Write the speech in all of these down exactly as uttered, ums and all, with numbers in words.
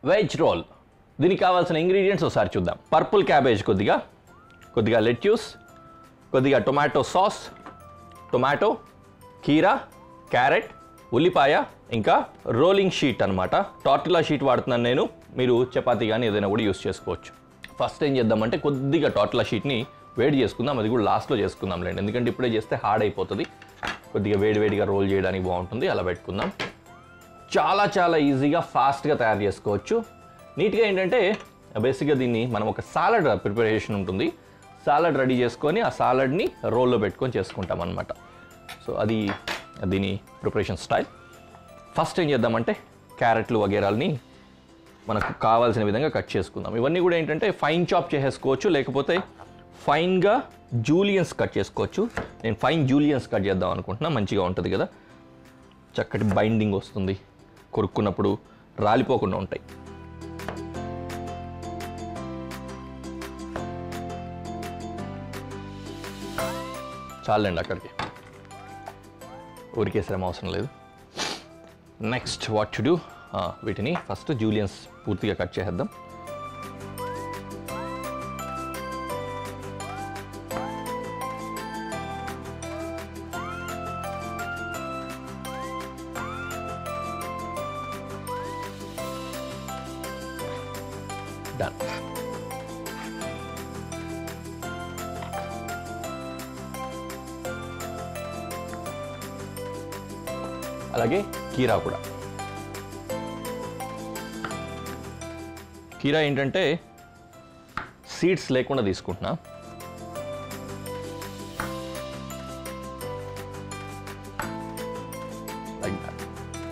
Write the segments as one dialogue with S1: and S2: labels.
S1: Veg roll. దీనికి కావాల్సిన ingredients ఒకసారి చూద్దాం. పర్పుల్ క్యాబేజ్ కొద్దిగా, కొద్దిగా లెట్యూస్, కొద్దిగా టొమాటో సాస్, టొమాటో, కీరా, క్యారెట్, ఉల్లిపాయ, ఇంకా రోలింగ్ షీట్ అనమాట. టార్టిలా షీట్ వాడుతున్నాను నేను, మీరు చపాతీ కానీ ఏదైనా కూడా యూస్ చేసుకోవచ్చు. ఫస్ట్ ఏం చేద్దామంటే కొద్దిగా టార్టిలా షీట్ని వేడి చేసుకుందాం, అది కూడా లాస్ట్లో చేసుకుందాం లేండి, ఎందుకంటే ఇప్పుడే చేస్తే హార్డ్ అయిపోతుంది. కొద్దిగా వేడి వేడిగా రోల్ చేయడానికి బాగుంటుంది, అలా పెట్టుకుందాం. చాలా చాలా ఈజీగా ఫాస్ట్గా తయారు చేసుకోవచ్చు. నీట్గా ఏంటంటే బేసిక్గా దీన్ని మనం ఒక సాలడ్ ప్రిపరేషన్ ఉంటుంది, సాలడ్ రెడీ చేసుకొని ఆ సాలడ్ని రోల్లో పెట్టుకొని చేసుకుంటాం అనమాట. సో అది దీని ప్రిపరేషన్ స్టైల్. ఫస్ట్ ఏం చేద్దామంటే క్యారెట్లు వగేరాలని మనకు కావాల్సిన విధంగా కట్ చేసుకుందాం. ఇవన్నీ కూడా ఏంటంటే ఫైన్ చాప్ చేసేసుకోవచ్చు, లేకపోతే ఫైన్గా జూలియన్స్ కట్ చేసుకోవచ్చు. నేను ఫైన్ జూలియన్స్ కట్ చేద్దాం అనుకుంటున్నా, మంచిగా ఉంటుంది కదా, చక్కటి బైండింగ్ వస్తుంది, కొరుక్కున్నప్పుడు రాలిపోకుండా ఉంటాయి. చాలండి, అక్కడికి ఊరికే శ్రమ అవసరం లేదు. నెక్స్ట్ వాట్ టు డూ, వీటిని ఫస్ట్ జూలియన్స్ పూర్తిగా కట్ చేసేద్దాం. Done. అలాగే కీరా కూడా. కీరా ఏంటంటే సీడ్స్ లేకుండా తీసుకుంటున్నా. Like that.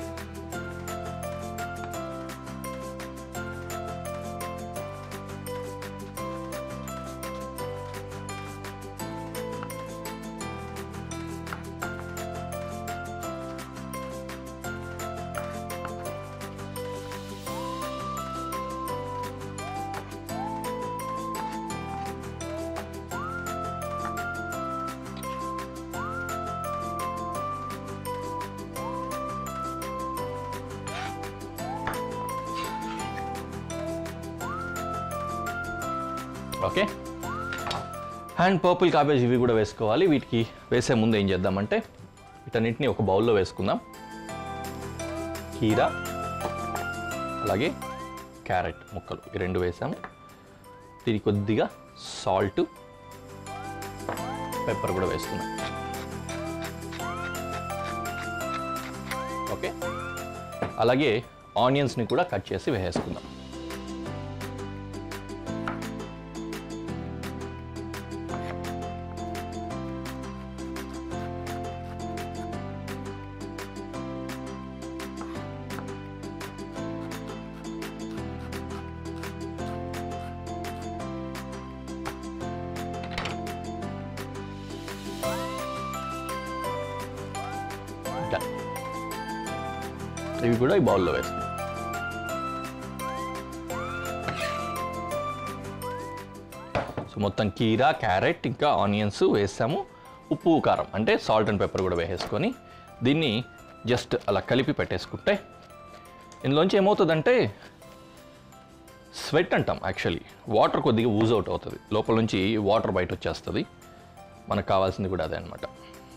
S1: Okay, and purple cabbage ఇవి కూడా వేసుకోవాలి. వీటికి వేసే ముందు ఏం చేద్దామంటే వీటన్నిటిని ఒక బౌల్లో వేసుకుందాం. కీరా అలాగే క్యారెట్ ముక్కలు ఈ రెండు వేసాము. దీనికి కొద్దిగా సాల్ట్, పెప్పర్ కూడా వేసుకుందాం. ఓకే, అలాగే ఆనియన్స్ని కూడా కట్ చేసి వేసేసుకుందాం. ఇవి కూడా ఈ బౌల్లో వేస్తాం. సో మొత్తం కీరా, క్యారెట్ ఇంకా ఆనియన్స్ వేసాము. ఉప్పు, కారం అంటే సాల్ట్ అండ్ పెప్పర్ కూడా వేసేసుకొని దీన్ని జస్ట్ అలా కలిపి పెట్టేసుకుంటే ఇందులోంచి ఏమవుతుందంటే స్వెట్ అంటాం, యాక్చువల్లీ వాటర్ కొద్దిగా ఊజ్ అవుట్ అవుతుంది, లోపల నుంచి వాటర్ బయట వచ్చేస్తుంది. మనకు కావాల్సింది కూడా అదే అనమాట.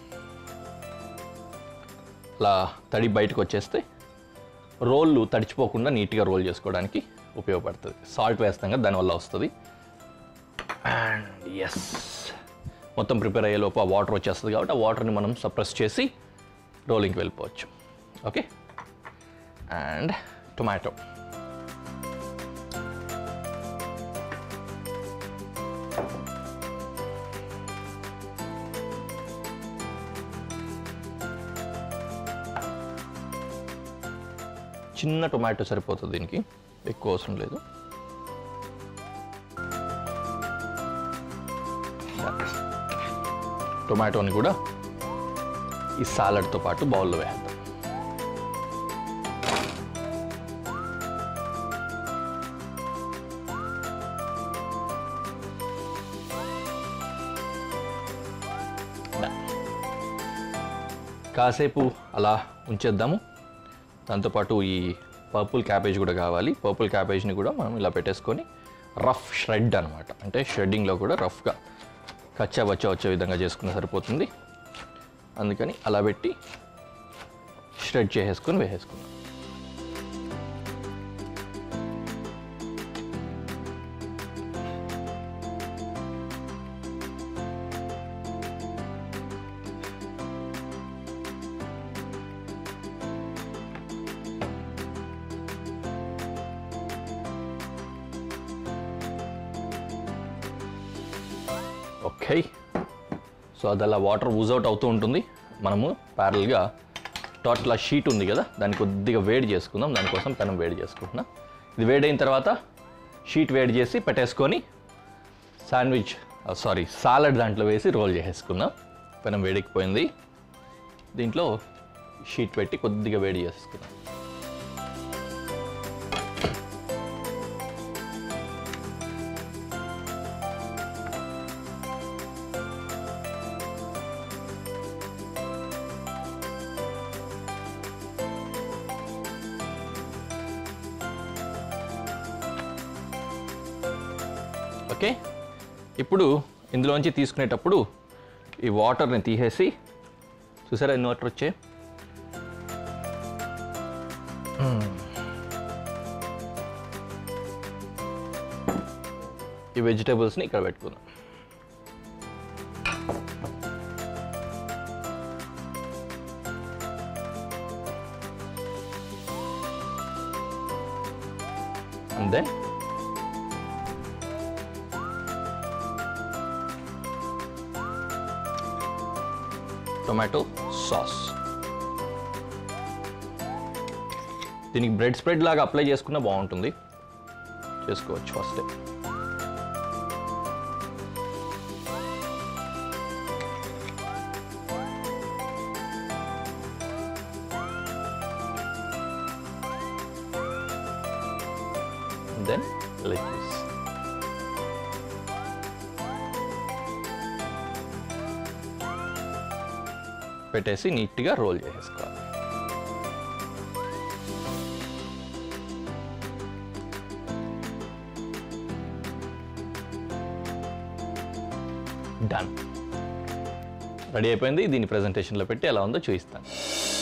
S1: అలా తడి బయటకు వచ్చేస్తే రోళ్ళు తడిచిపోకుండా నీట్గా రోల్ చేసుకోవడానికి ఉపయోగపడుతుంది. సాల్ట్ వేస్తాం కదా, దానివల్ల వస్తుంది. అండ్ ఎస్, మొత్తం ప్రిపేర్ అయ్యే లోపు ఆ వాటర్ వచ్చేస్తుంది కాబట్టి ఆ వాటర్ని మనం సప్రెస్ చేసి రోలింగ్కి వెళ్ళిపోవచ్చు. Okay, and tomato. చిన్న టొమాటో సరిపోతుంది, దీనికి ఎక్కువ అవసరం లేదు. టొమాటోని కూడా ఈ సాలడ్తో పాటు బౌల్లో వేద్దాం. కాసేపు అలా ఉంచేద్దాము. దాంతోపాటు ఈ పర్పుల్ క్యాబేజ్ కూడా కావాలి. పర్పుల్ క్యాబేజ్ని కూడా మనం ఇలా పెట్టేసుకొని రఫ్ షెడ్ అనమాట, అంటే షెడ్డింగ్లో కూడా రఫ్గా కచ్చా బచ్చా వచ్చే విధంగా చేసుకున్న సరిపోతుంది. అందుకని అలా పెట్టి షెడ్ చేసేసుకొని వేసేసుకున్నాం. ఓకే, సో అది అలా వాటర్ ఊజ్ అవుట్ అవుతూ ఉంటుంది. మనము ప్యారల్గా టోటల్ షీట్ ఉంది కదా, దాన్ని కొద్దిగా వేడి చేసుకుందాం. దానికోసం పెనం వేడి చేసుకుంటున్నాం. ఇది వేడైన తర్వాత షీట్ వేడి చేసి పెట్టేసుకొని శాండ్విచ్ సారీ సాలడ్ దాంట్లో వేసి రోల్ చేసేసుకుందాం. పెనం వేడికిపోయింది, దీంట్లో షీట్ పెట్టి కొద్దిగా వేడి చేసుకుందాం. ఓకే, ఇప్పుడు ఇందులోంచి తీసుకునేటప్పుడు ఈ వాటర్ని తీసేసి, చూసారా ఎన్ని వాటర్ వచ్చాయి, ఈ వెజిటేబుల్స్ని ఇక్కడ పెట్టుకుందాం. And then tomato sauce. దీనికి బ్రెడ్ స్ప్రెడ్ లాగా అప్లై చేసుకున్నా బాగుంటుంది, చేసుకోవచ్చు ఫస్ట్. Then like this. పెట్టేసి నీట్గా రోల్ చేసేసుకోవాలి. డన్, రెడీ అయిపోయింది. దీన్ని ప్రెజెంటేషన్లో పెట్టి ఎలా ఉందో చూపిస్తాను.